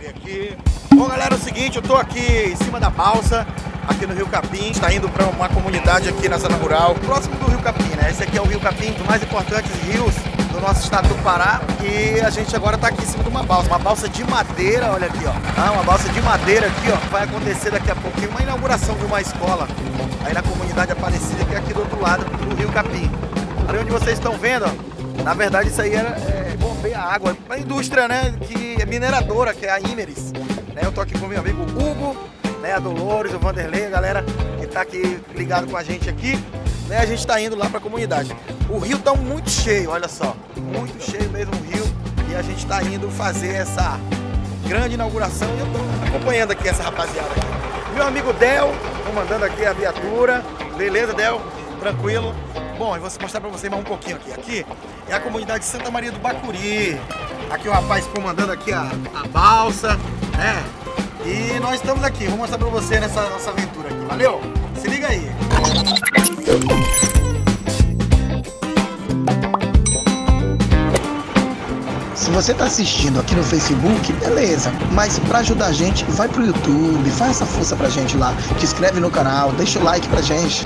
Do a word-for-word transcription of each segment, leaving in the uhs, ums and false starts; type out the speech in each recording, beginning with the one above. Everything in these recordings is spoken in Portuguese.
ver aqui. Bom, galera, é o seguinte, eu tô aqui em cima da balsa, aqui no Rio Capim. Está indo para uma comunidade aqui na zona rural, próximo do Rio Capim, né? Esse aqui é o Rio Capim, um dos mais importantes rios do nosso estado do Pará. E a gente agora tá aqui em cima de uma balsa, uma balsa de madeira, olha aqui, ó. Ah, uma balsa de madeira aqui, ó. Vai acontecer daqui a pouquinho uma inauguração de uma escola aí na comunidade Aparecida, que é aqui do outro lado do Rio Capim. Ali onde vocês estão vendo, ó, na verdade isso aí era é, bombeia água para a indústria, né, que é mineradora, que é a Imeris. Né, eu tô aqui com meu amigo Hugo, né, a Dolores, o Vanderlei, a galera que tá aqui ligado com a gente aqui. Né, a gente tá indo lá para a comunidade. O rio tá muito cheio, olha só, muito cheio mesmo o rio. E a gente tá indo fazer essa grande inauguração e eu tô acompanhando aqui essa rapaziada aqui. Meu amigo Del, comandando aqui a viatura. Beleza, Del? Tranquilo? Bom, eu vou mostrar pra vocês mais um pouquinho aqui. Aqui é a comunidade de Santa Maria do Bacuri. Aqui o rapaz comandando aqui a, a balsa, né? E nós estamos aqui, vou mostrar pra você nessa nossa aventura aqui, valeu? Se liga aí! Se você está assistindo aqui no Facebook, beleza, mas para ajudar a gente, vai pro YouTube, faz essa força pra gente lá, te inscreve no canal, deixa o like pra gente.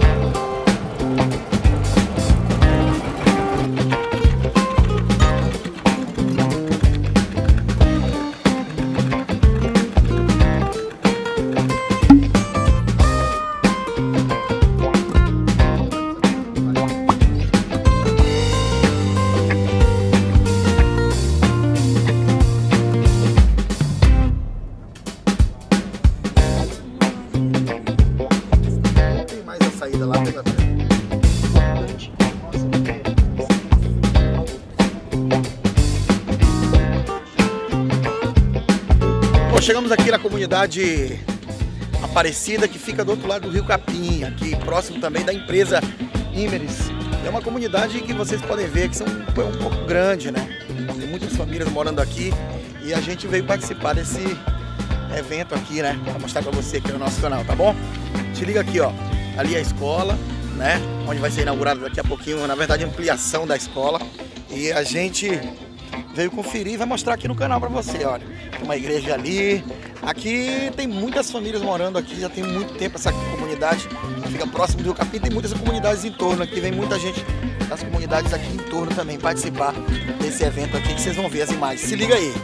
Chegamos aqui na comunidade Aparecida, que fica do outro lado do Rio Capim, aqui próximo também da empresa Imeris. É uma comunidade que vocês podem ver que são, é um pouco grande, né? Tem muitas famílias morando aqui e a gente veio participar desse evento aqui, né? Vou mostrar pra você aqui no nosso canal, tá bom? Te liga aqui, ó. Ali é a escola, né? Onde vai ser inaugurado daqui a pouquinho, na verdade, a ampliação da escola. E a gente veio conferir e vai mostrar aqui no canal pra você, olha. Tem uma igreja ali. Aqui tem muitas famílias morando aqui, já tem muito tempo essa comunidade. Fica próximo do Rio Capim, tem muitas comunidades em torno aqui. Vem muita gente das comunidades aqui em torno também participar desse evento aqui, que vocês vão ver as imagens. Se liga aí!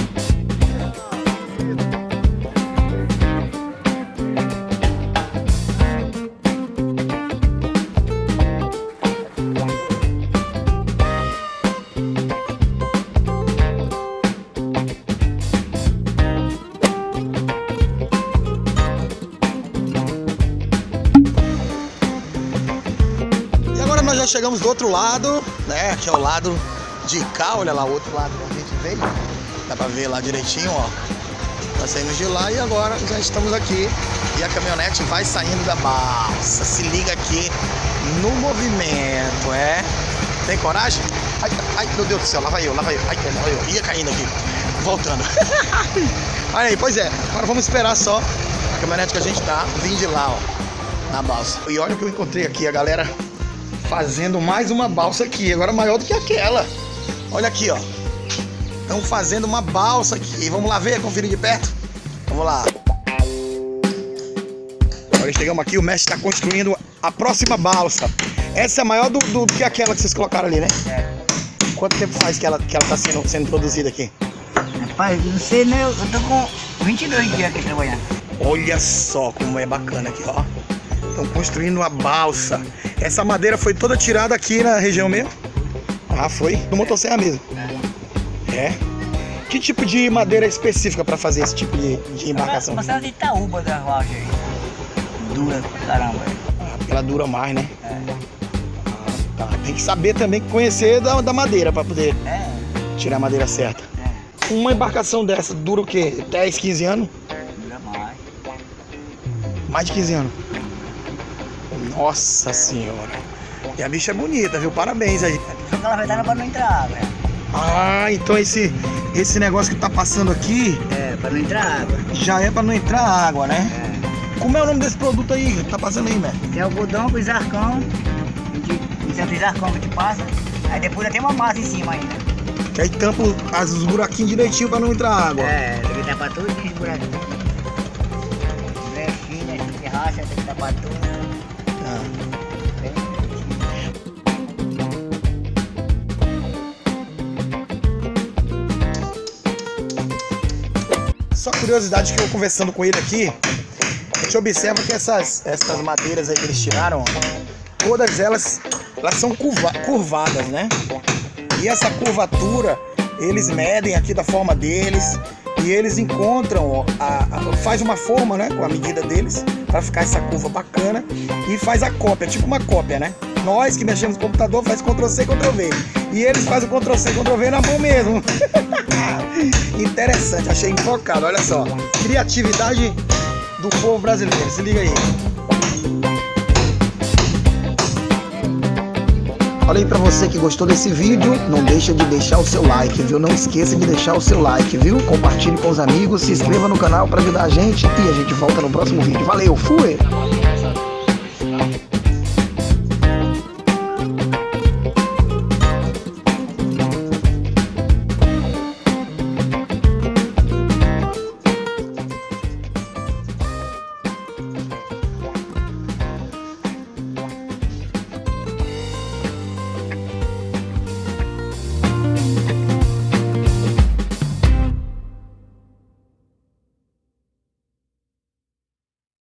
Nós já chegamos do outro lado, né? Que é o lado de cá, olha lá, o outro lado que a gente veio. Dá pra ver lá direitinho, ó. Nós saímos de lá e agora já estamos aqui. E a caminhonete vai saindo da balsa. Se liga aqui no movimento, é? Tem coragem? Ai, ai, meu Deus do céu, lá vai eu, lá vai eu. Ai, lá vai eu. Ia caindo aqui. Voltando. Olha aí, pois é. Agora vamos esperar só a caminhonete que a gente tá vindo de lá, ó. Na balsa. E olha o que eu encontrei aqui, a galera fazendo mais uma balsa aqui, agora maior do que aquela. Olha aqui, ó. Estão fazendo uma balsa aqui. Vamos lá ver, conferir de perto? Vamos lá. Agora chegamos aqui, o mestre está construindo a próxima balsa. Essa é maior do, do que aquela que vocês colocaram ali, né? É. Quanto tempo faz que ela que ela está sendo, sendo produzida aqui? Rapaz, não sei, né? Eu tô com vinte e dois dias aqui trabalhando. Olha só como é bacana aqui, ó. Estão construindo uma balsa. Essa madeira foi toda tirada aqui na região mesmo? Ah, foi? Do motosserra mesmo? É. Que tipo de madeira específica para fazer esse tipo de, de embarcação? Uma de Itaúba da loja aí. Dura pra caramba. Ah, porque ela dura mais, né? É. Ah, tá. Tem que saber também, conhecer da, da madeira para poder é. tirar a madeira certa. É. Uma embarcação dessa dura o quê? dez, quinze anos? Dura mais. Mais de quinze anos? Nossa senhora. E a bicha é bonita, viu? Parabéns aí. Só que ela vai dar pra não entrar água. Ah, então esse, esse negócio que tá passando aqui... É, pra não entrar água. Já é pra não entrar água, né? É. Como é o nome desse produto aí que tá passando aí, mestre? Tem algodão com isarcão. Tem isarcão que te passa. Aí depois tem uma massa em cima ainda. Que aí tampa as- os buraquinhos direitinho pra não entrar água. É, tem que tapar tudo de buraquinho. Brechinha, de racha, tem que tapar tudo. Ah. Só curiosidade que eu conversando com ele aqui, a gente observa que essas, essas madeiras aí que eles tiraram, ó, todas elas, elas são curva, curvadas, né? E essa curvatura, eles medem aqui da forma deles e eles encontram, ó, a, a, faz uma forma, né, com a medida deles, para ficar essa curva bacana e faz a cópia, tipo uma cópia, né? Nós que mexemos no computador faz control C, control V. E eles fazem o control C, control V na mão mesmo. Interessante, achei enfocado, olha só. Criatividade do povo brasileiro, se liga aí. Olha aí pra você que gostou desse vídeo, não deixa de deixar o seu like, viu? Não esqueça de deixar o seu like, viu? Compartilhe com os amigos, se inscreva no canal pra ajudar a gente e a gente volta no próximo vídeo. Valeu, fui!